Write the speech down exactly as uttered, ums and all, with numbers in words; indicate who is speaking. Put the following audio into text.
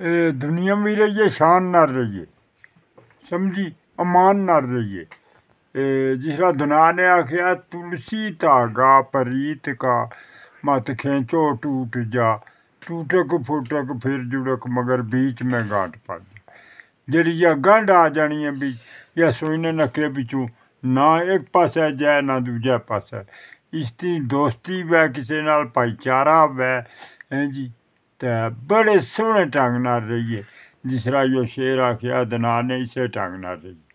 Speaker 1: दुनिया भी रहिए शान नाल रहिए समझी अमान नाल रहिए। जिस तरह दुना ने आखिया तुलसी धागा परीत का मत खींचो टूट जा टूटक फुटक फिर जुड़क मगर बीच में गांठ पा जा। ਜਿਹੜੀ ਜਾਂ ਗੰਢ ਆ ਜਾਣੀ ਹੈ ਵੀ ਜਾਂ ਸੂਈ ਨੇ ਨੱਕੇ ਵਿੱਚੋਂ ਨਾ ਇੱਕ ਪਾਸੇ ਜੈ ਨਾ ਦੂਜਾ ਪਾਸਾ ਇਸ ਦੀ ਦੋਸਤੀ ਵੈ ਕਿਸੇ ਨਾਲ ਭਾਈਚਾਰਾ ਵੈ ਹੈਂ ਜੀ ਤੇ ਬੜੇ ਸੋਹਣੇ ਢੰਗ ਨਾਲ ਰਹੀਏ ਜਿਸ ਤਰ੍ਹਾਂ ਉਹ ਸ਼ੇਰ ਆਖਿਆ ਦਨਾ ਨੇ ਇਸੇ ਢੰਗ ਨਾਲ ਰਹੀਏ।